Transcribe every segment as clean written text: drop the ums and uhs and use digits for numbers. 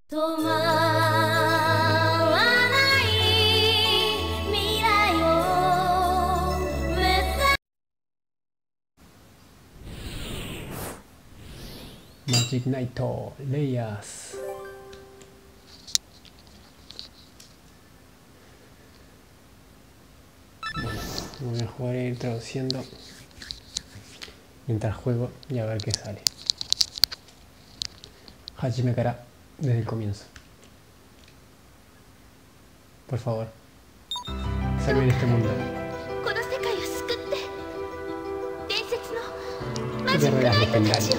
止まらない未来を目指マジックナイトレイヤース。Voy a jugar a ir traduciendo mientras juego y a ver qué sale. Hajime Kara desde el comienzo. Por favor, salve en este mundo. Guerreras legendarias.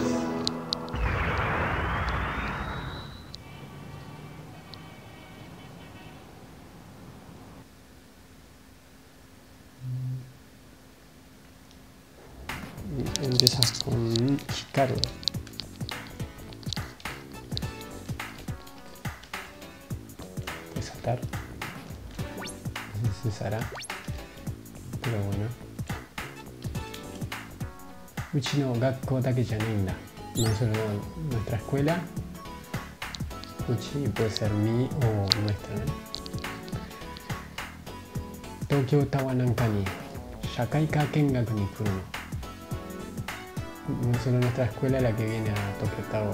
Empiezas con Hikaru. Puedes saltar. No sé si se hará, pero bueno. Uchi no gakkou dake yaないんだ. No solo nuestra escuela. Uchi puede ser mi o nuestra, ¿no? Tokyo Tawa Nanka ni Shakaika Kengaku ni kuru no. No solo nuestra escuela la que viene a Tokyo Tower,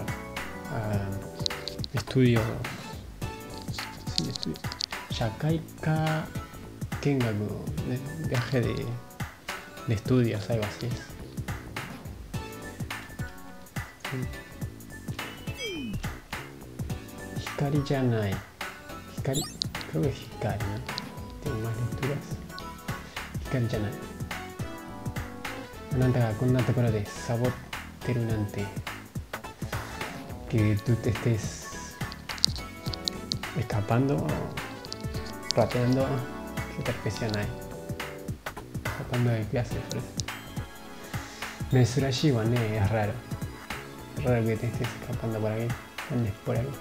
a estudios, sí, estudios, Shakaika Kengaku, viaje de estudios, algo así es. Hikari ya nai, Hikari, creo que es Hikari, ¿no? Tengo más lecturas. Hikari ya nai. あなたがこんなところでサボってるなんて que tú te estés escapando, rateando, qué perfección hay, escapando de clase, por eso. Mesurashi wa ne, es raro que te estés escapando por aquí, andes por ahí.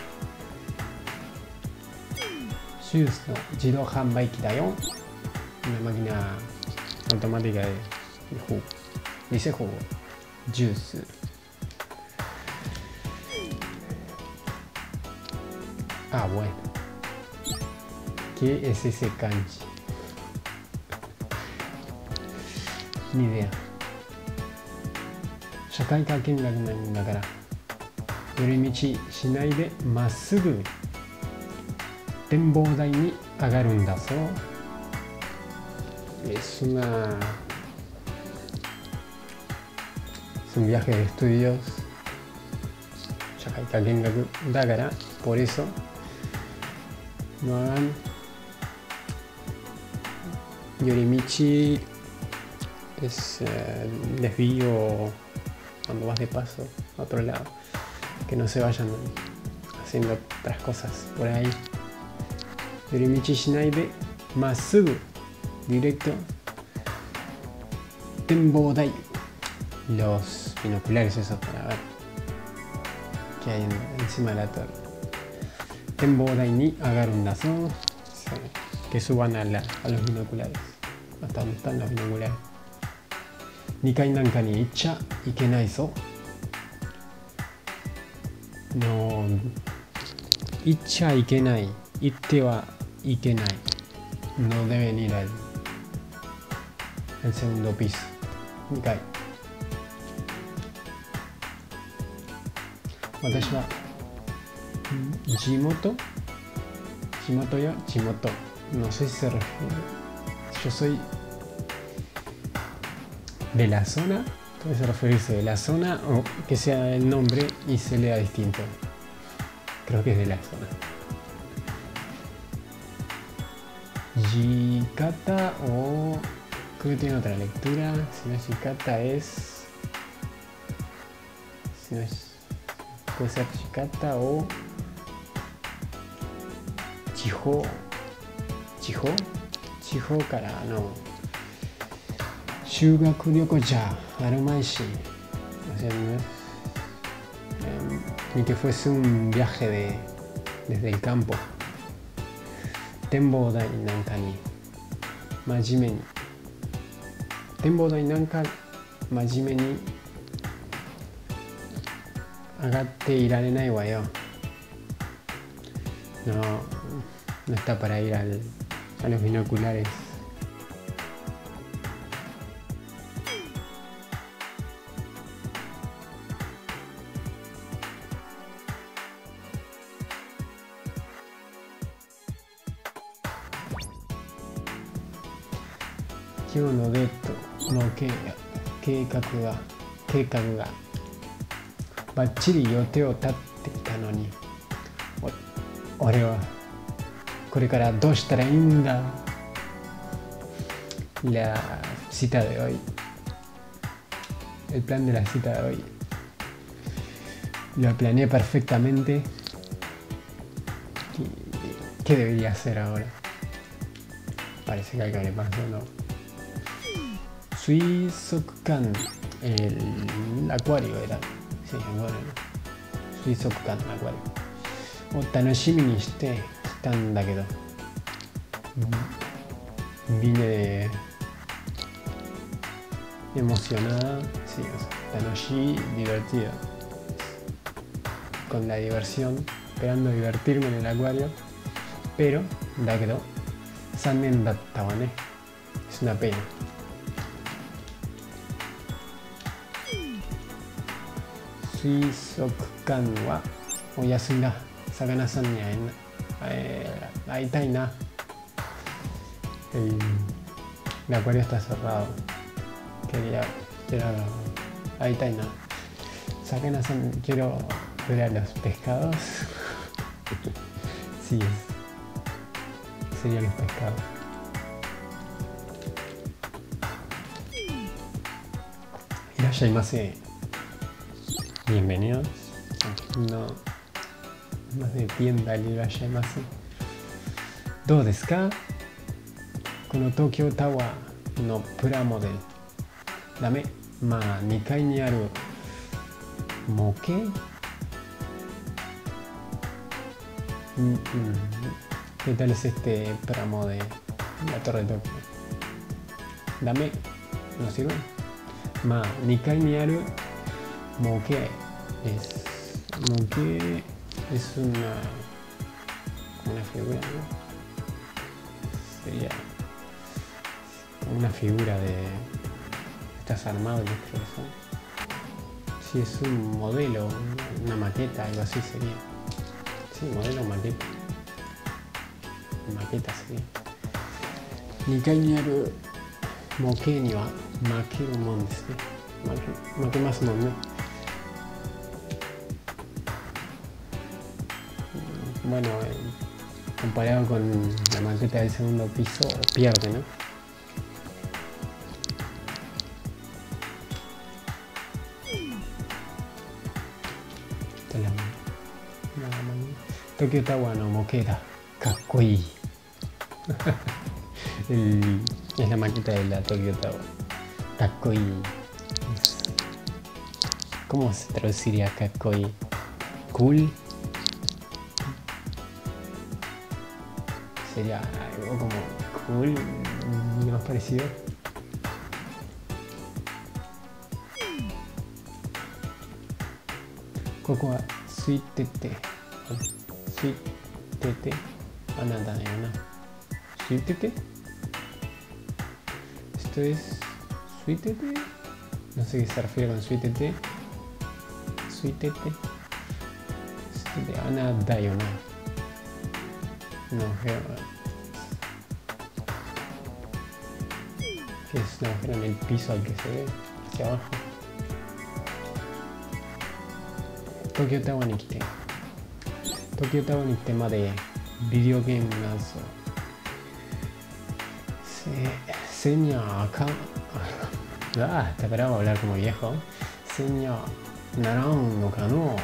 Shoes no Jidou Hanbaiki da yo, una máquina automática de jugo. Dice jugo. Juice. Ah, bueno. ¿Qué es ese kanji? Ni idea. Shakaika Kengakuなんだから寄り道しないでまっすぐ展望台に上がるんだぞ。Es un viaje de estudios Shakaika Kengaku daから por eso no hagan yorimichi, es desvío cuando vas de paso a otro lado, que no se vayan haciendo otras cosas por ahí. Yorimichi shinai de masugu, directo Tenbodai, los binoculares esos para ver qué hay encima de la torre. Tenbodai ni agarun da zo, que suban a los binoculares, hasta donde están los binoculares. Nikai nanka ni icha ikenai zo. No, icha ikenai, itte wa ikenai. No deben ir al segundo piso. Nikai. 私は地元や地元 no sé si se refiere, yo soy de la zona, puede referirse de la zona o que sea el nombre y se lea distinto, creo que es de la zona. Jikata o creo que tiene otra lectura, si no es Jikata es, si no es, puede ser Jikata o Chihoから修学旅行じゃあるまいし、o sea, ni que fuese un viaje desde el campo. Tenbodai nanka ni真面目に、Tenbodai nanka 真面目に上がっていられないわよ。 No, no está para ir a los binoculares. Yo no de esto, no計画がバッチリ予定を立ってきたのに、俺はこれからどうしたらいいんだ。La cita de hoy, el plan de la cita de hoy, lo planeé perfectamente. ¿Qué debería hacer ahora? Parece que algo le pasó, ¿no? Suizokukan, el acuario era. Sí, bueno, Suizokukan, acuario. O Tanoshimi ni shite kitaんだけど、vine emocionada, sí, o sea, Tanoshi, divertida, con la diversión, esperando divertirme en el acuario, pero, da que no, 3年だったわね. Es una pena. Suizokukan wa oyasumi da. Sakana-san ni会いたいな. El acuario está cerrado. Quiero ahí está na. Sakana-san, quiero ver a los pescados. Sí, serían los pescados. Irashaimase. Bienvenidos. No más de tienda el Irashaimase. どうですか? この東京タワーのプラモデル。ダメ。まあ2階にある模型。¿Qué tal es este pramo de la Torre de Tokio? Dame, no sirve. Ma, 2階にある模型です。模型es una figura, ¿no? Sería una figura de... Estás armado, yo creo que son. Si es un modelo, una maqueta, algo así sería. Sí, modelo o maqueta. Maqueta sería. 2階にある模型には負けるもんですね。負けますもんね。Bueno, comparado con la maqueta del segundo piso, pierde, ¿no? Esta es la Tokyo Tower no moqueta, kakoi. Es la maqueta de la Tokyo Tower. Kakoi. ¿Cómo se traduciría kakoi? Cool. Sería algo como cool, más parecido. Koko wa suitete. Suitete. Anada da yo na. Suitete. Esto es suitete. No sé qué se refiere con suitete. Suitete. Suitete. Anada da yo na. Un agujero. Que es un agujero en el piso al que se ve hacia abajo. Tokyo Towerに来て。Tokyo Towerに来てまでビデオゲームなんぞ。Seña acá. Esta palabra va a hablar como viejo. Seña narán no cano.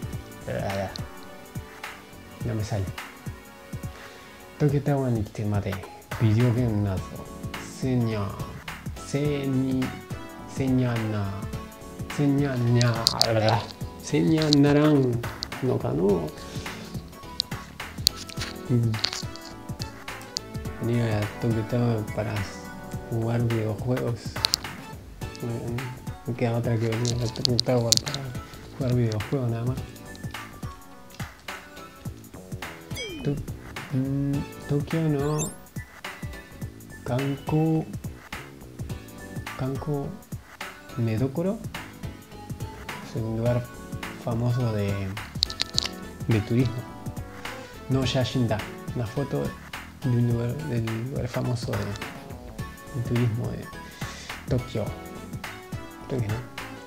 No me sale. Tokyo Towerに来てまでビデオゲームなぞ。Seña narán no cano. Venir a Tokyo Tower para jugar videojuegos. No queda otra que venir a Tokyo Tower para jugar videojuegos nada más. 東京の観光見どころ、es un lugar famoso de turismo. No Yashinda, una foto del lugar famoso de turismo de Tokio. Creo que no.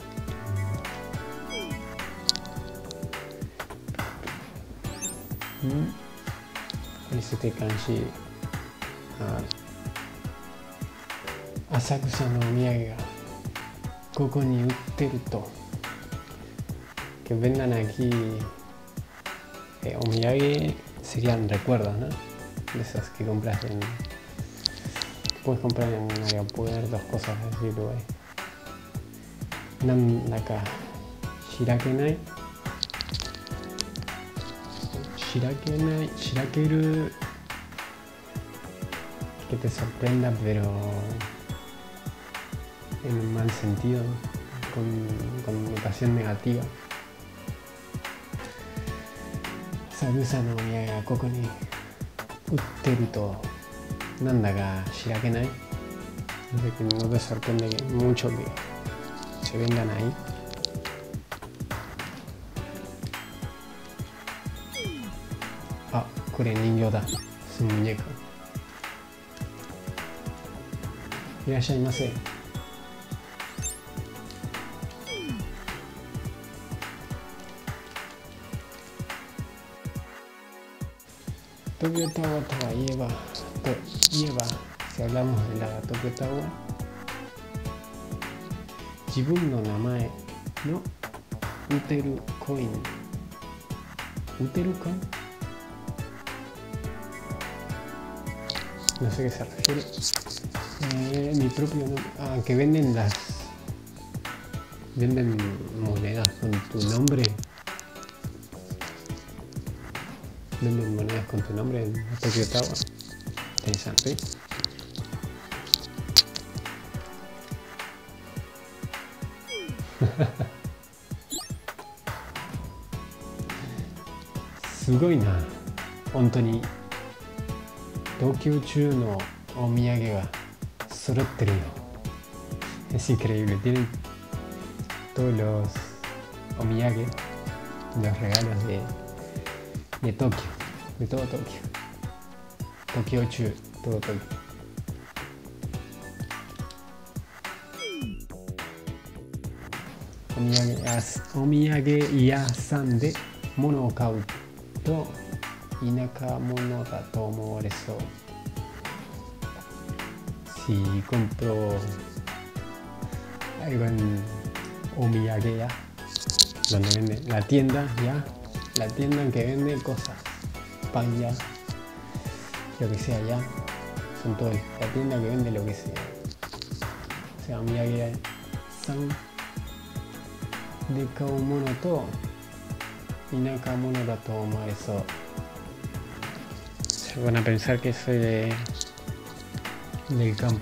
Es este kanji. 浅草のお土産がここに売ってると。Que vendan aquí o miyage serían recuerdos, ¿no? De esos que compras que puedes comprar en aeropuertos, cosas así, lugares. Nandaka shirakeru, que te sorprenda, pero en un mal sentido, con connotación negativa. 浅草のお土産がここに売ってるとなんだかしらけない？ No te sorprende mucho que se vendan ahí. あ、これ人形だ。すむにゃか。いらっしゃいませ。Tokyo Tower といえば、si hablamos de la Tokyo Tower, 自分の名前の売ってるコイン、売ってるか？ No sé qué se refiere. Mi propio nombre, que venden monedas con tu nombre. Venden monedas con tu nombre en Tokyo Tower. Interesante. Sugoi na. 本当に東京中のお土産が揃ってるよ。Es increíble. Tienen todos los omiyages, los regalos de Tokio, de todo Tokio. Tokio Chu, todo Tokio. お土産屋さんで物を買うと田舎者だと思われそう。Si compro algo en omiyageya, donde vende la tienda en que vende cosas, pan ya, lo que sea ya, son todos, la tienda que vende lo que sea. O sea, omiyageya san de買うものと田舎者だと思われそう。Se van a pensar que soy del campo,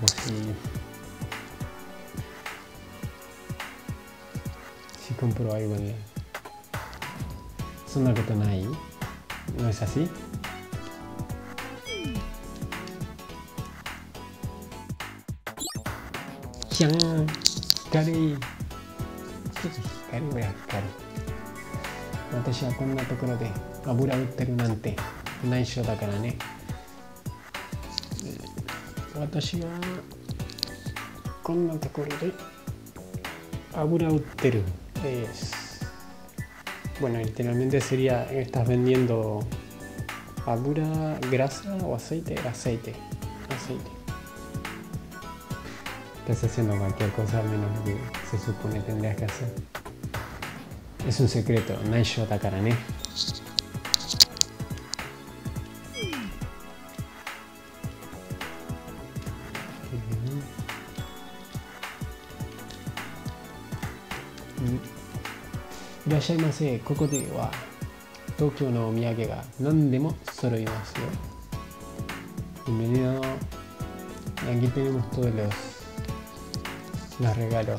si compro algo de... そんなことない？ ¿No es así? じゃーん、光。ちょっと光は光。私はこんなところで油売ってるなんて内緒だからね。私はこんなところで油売ってる。Bueno, literalmente sería, estás vendiendo agura, grasa o aceite, aceite. Estás haciendo cualquier cosa menos lo que se supone tendrías que hacer. Es un secreto, naisho takara ne. Irashaimase, ここでは東京のお土産が何でも揃いますよ。Bienvenido. Aquí tenemos todos los regalos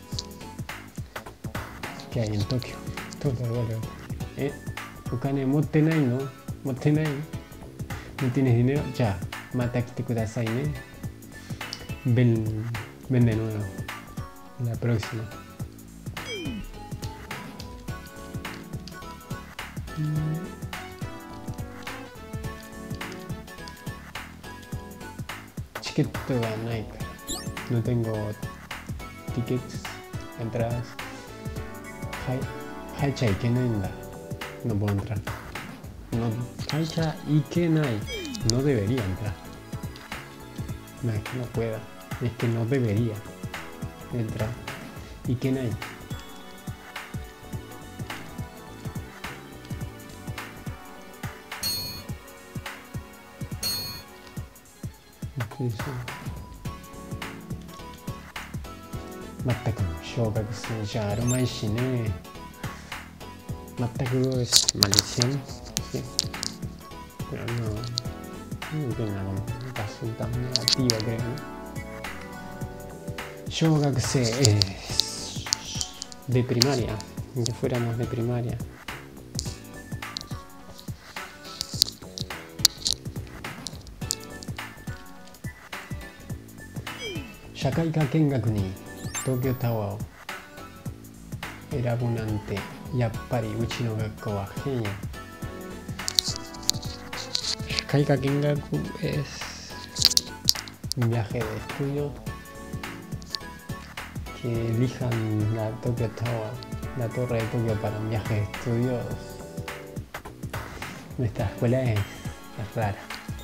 que hay en Tokio. Todos los regalos. お金持ってないの？持ってない？ ¿No tienes dinero? Ya, mata que te kudasai, ¿eh? Ven de nuevo. La próxima. Chiquito ga nai kara. No tengo tickets, entradas. Haicha ikenai nda. No puedo entrar. No, haicha ikenai. No debería entrar. No es que no pueda. Es que no debería entrar. Ikenai. Mataku, 小学生じゃあるまいしね。Mataku es maldición. Sí. Pero no tiene nada como resultado negativo, creo, ¿no? 小学生es de primaria, que fuéramos de primaria. Shakaika Kengaku ni Tokyo Tower を選ぶなんてやっぱりうちの学校は変や。Shakaika Kengaku es un viaje de estudio que elijan la Tokyo Tower, la torre de Tokio para un viaje de estudios. Nuestra escuela es rara.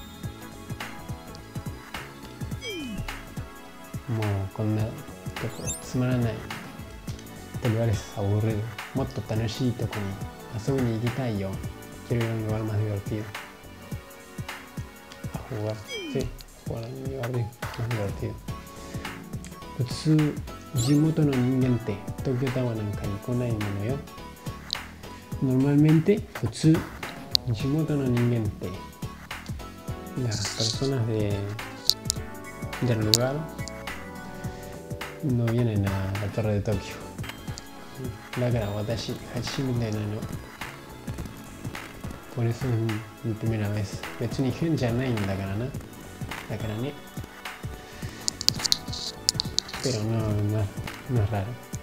もうこんなところつまらないeste lugar es aburrido. もっと楽しいとこに遊びに行きたいよ。Quiero ir a un lugar más divertido. A jugar. Sí, jugar a un lugar más divertido. 普通地元の人間って東京タワーなんかに来ないものよ。Normalmente 普通地元の人間って las personas del lugar no vienen a la torre de Tokio. だから私初めてなの。Por eso es mi primera vez. 別に変じゃないんだからな。だからね。Pero no es raro.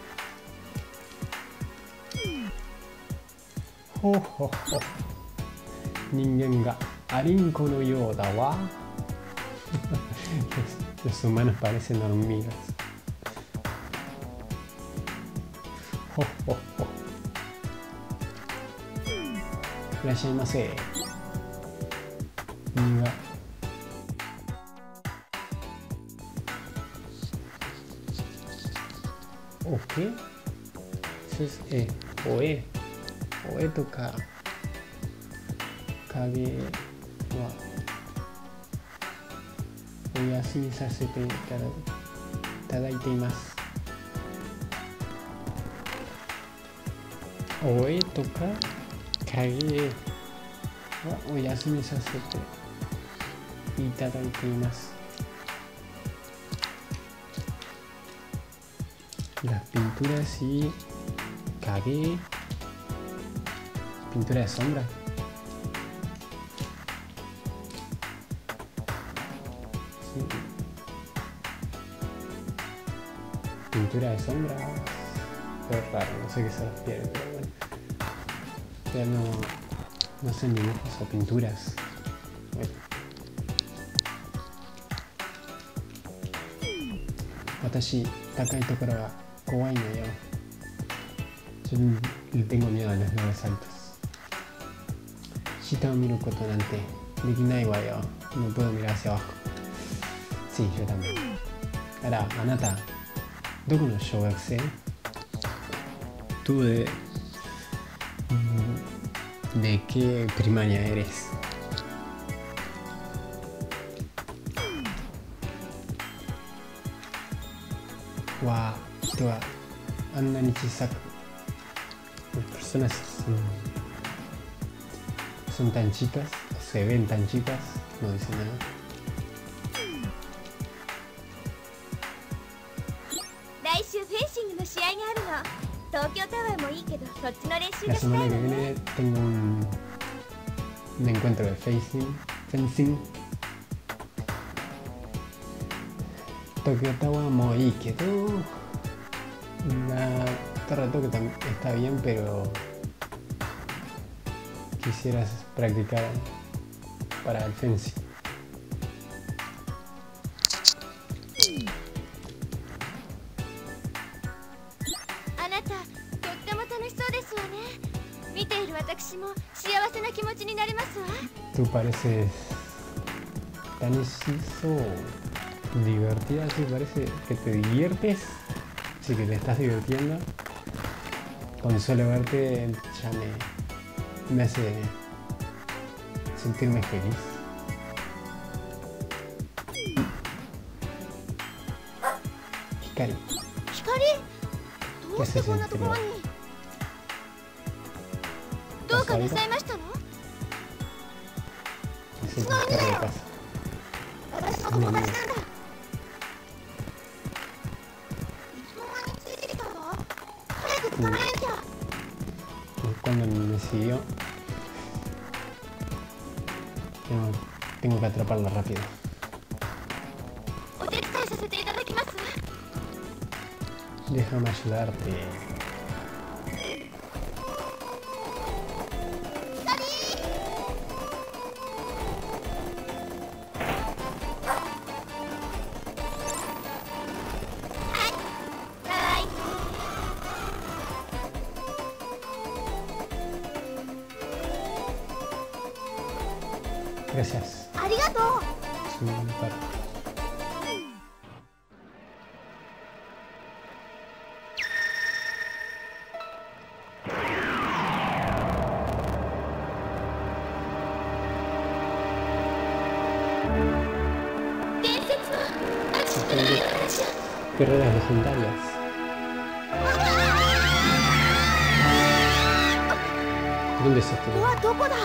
ほほほ。人間がアリンコのようだわ。Los humanos parecen hormigas. ほほほ。いらっしゃいませ。身がおけ？おえとか影はお休みさせていただいています。おえとか影はお休みさせていただいています。Las pinturas y kage, pintura de sombra. Sí. Pintura de sombra. Es raro, no sé qué se refiere, pero bueno. Ya no hacen dibujos o pinturas. Bueno. 私、高いところが怖いのよ。Yo le tengo miedo a los lugares altos. 下を見ることなんてできないわよ。No puedo mirar hacia abajo. Sí, yo también. あら、あなた、どこの小学生？ ¿Tú de qué primaria eres? わあ、人はあんなに小さく。Personas son tan chicas, se ven tan chicas, no dice nada. 来週フェンシングの試合があるの。東京タワーもいいけど、そっちの練習 La がした semana い que のね。 viene tengo un encuentro de facing フェンシング。東京タワーもいいけど、la Torre Tokio también está bien, pero quisieras practicar para el fencing. あなたとっても楽しそうですわね。見ている私も幸せな気持ちになれますわ。 Tú pareces tan divertida, sí, parece que te diviertes, sí que te estás divirtiendo. Con solo verte ya me hace sentirme feliz. Hikari, 光どうしてこんなところに。どうかなさいましたの？ es el perro de casa. 私の友達なんだ。いつの間についてきたの？早く捕まえなきゃ。 Cuando me siguió, tengo que atraparla rápido. お手伝いさせていただきます。 Déjame ayudarte. Gracias. ありがとう。 Es un perro. Guerreras legendarias. ¿Dónde es esto? ここはどこだ？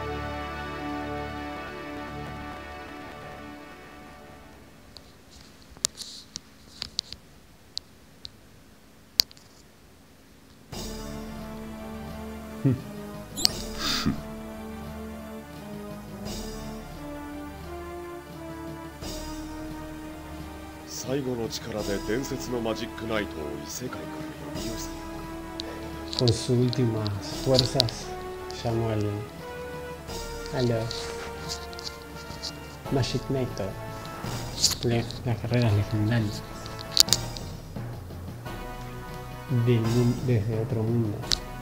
最後の力で伝説のマジックナイトを異世界から呼び寄せ Con sus últimas fuerzas llamó a los Magic Knight, las guerreras legendarias desde otro mundo.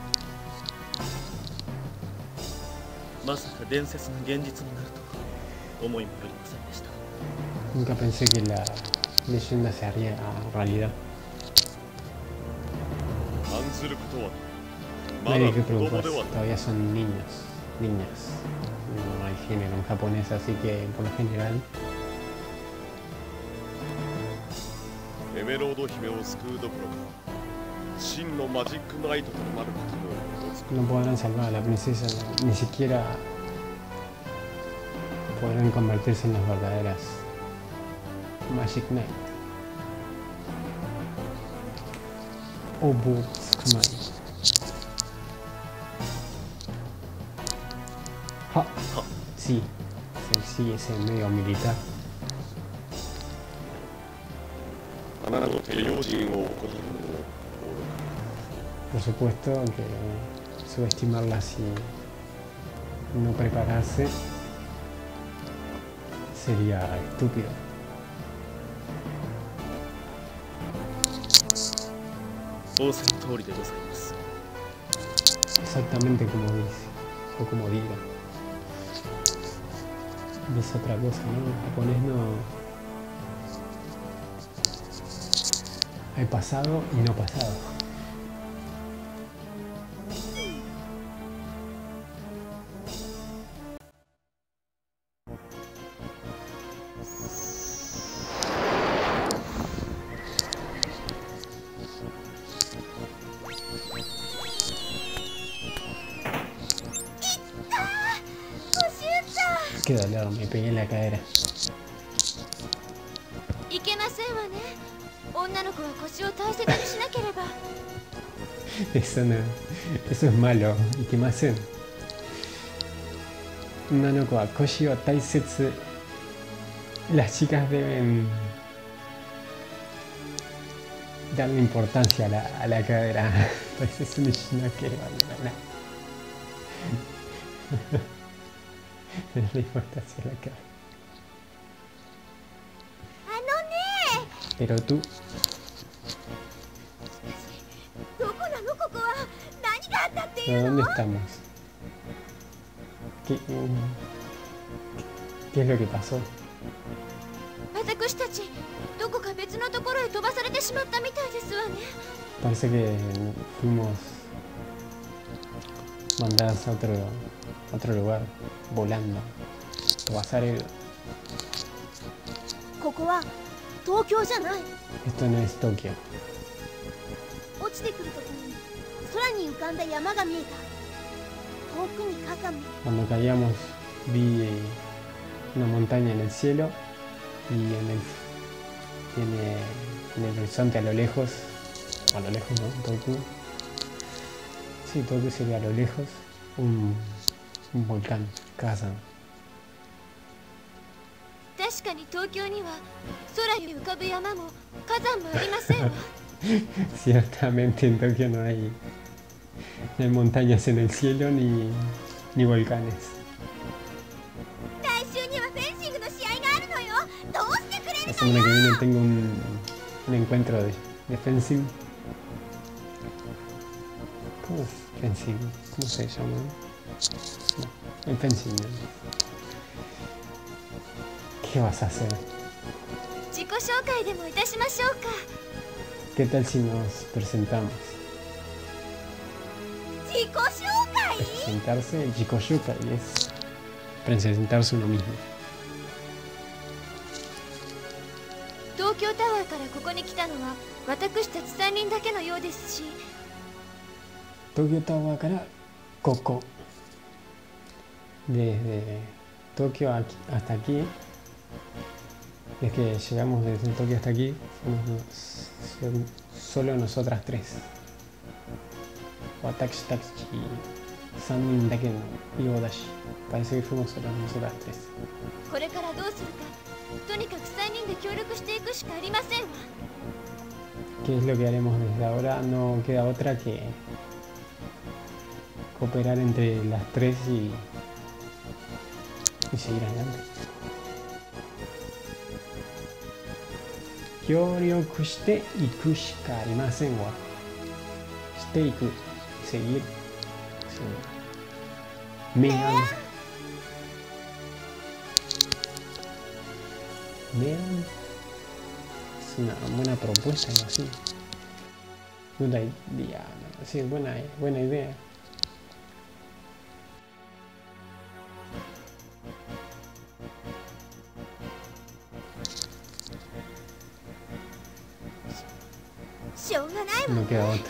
まさか伝説が現実になるとは思いもよりませんでした。 Nunca pensé que la leyenda se haría realidad. 案ずることは No ま hay だ que 子供 preocuparse, ではない。 todavía son niños, niñas. No hay género en japonés, así que por lo general エメロード姫を救うどころか真のマジックナイトとなることもおつく no podrán salvar a la princesa, ni siquiera podrán convertirse en las verdaderas Magic Knight. Obutsumai. Ja. Sí, sí, ese medio militar. あなたの手用心を怠るのも Por supuesto que subestimarla si no prepararse sería estúpido. 仰せの通りでございます。 Exactamente como dice, o como diga. No es otra cosa, ¿no? En japonés no... Hay pasado y no pasado. Qué dolor, me pegué en la cadera. いけませんわね。女の子は腰を大切にしなければ。 Eso no, eso es malo. ¿Y qué más hacen? 女の子は腰を大切。Las chicas deben darle importancia a la cadera. Parece una shinoke, darle importancia a la cadera. Pero tú. ¿Pero dónde estamos? ¿Qué es lo que pasó? 私たちどこか別のところへ飛ばされてしまったみたいですわね。 Parece que fuimos mandadas a otro lugar volando. Pasar el... ここは東京じゃない。 Esto no es Tokio. 落ちてくるときに空に浮かんだ山が見えた。遠くに火山も。 Cuando caíamos vi una montaña en el cielo y en el horizonte a lo lejos, ¿no? Tokio. Sí, Tokio sería a lo lejos un volcán, Kazan. 確かに東京には空に浮かぶ山も火山もありませんわ。 Ciertamente en Tokio no hay montañas en el cielo ni volcanes. 来週にはフェンシングの試合があるのよ。どうしてくれる La semana que viene tengo un encuentro de fencing. ¿Cómo es fencing? ¿Cómo se llama? No, el fencing. ¿Qué vas a hacer? 自己紹介でもいたしましょうか。 ¿Qué tal si nos presentamos? 自己紹介？ Presentarse, Jikoshukai es presentarse uno mismo. 東京タワーからここに来たのは私たち3人だけのようですし。 Tokyo Towerからここ desde Tokio hasta aquí. Es que llegamos desde Tokio hasta aquí, son solo nosotras tres. Watashi, Takuchi, 3人だけのようだし、parece que fuimos solo nosotras tres. これからどうするか、とにかく3人で協力していくしかありませんわ。 ¿Qué es lo que haremos desde ahora? No queda otra que cooperar entre las tres y seguir adelante. 協力していくしかありませんわ。していく、seguir, Megan. Megan es una buena propuesta, algo así. Good idea, ¿no? Sí, buena idea. No queda otra.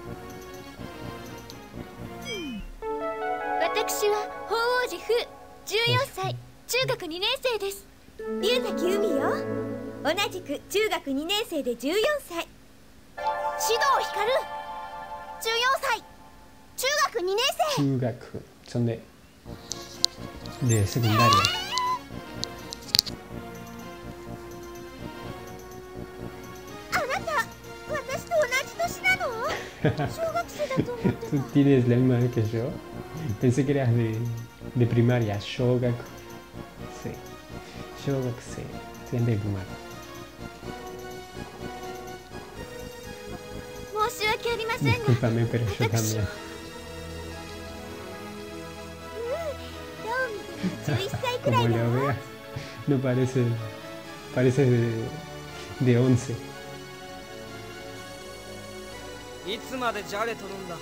私は鳳凰寺風14歳中学2年生です。龍崎海よ。同じく中学2年生で14歳。指導光14歳中学2年生。 中学 son de secundaria. あなた私と同じ年なの？小学生だと思ってた。 Tú tienes la misma edad que yo. Pensé que eras de primaria. Shogaku. Sí. Shogaku, sí. Estudiante de primaria. 申し訳ありませんが。 Discúlpame, pero yo también. どう見ても11歳くら Como いだ lo わ。 veas, no parece de 11. いつまでじゃれとるんだ。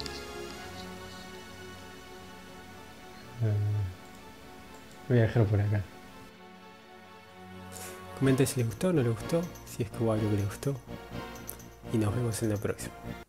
Voy a dejarlo por acá. Comenten si les gustó o no les gustó, si es que hubo algo que les gustó. Y nos vemos en la próxima.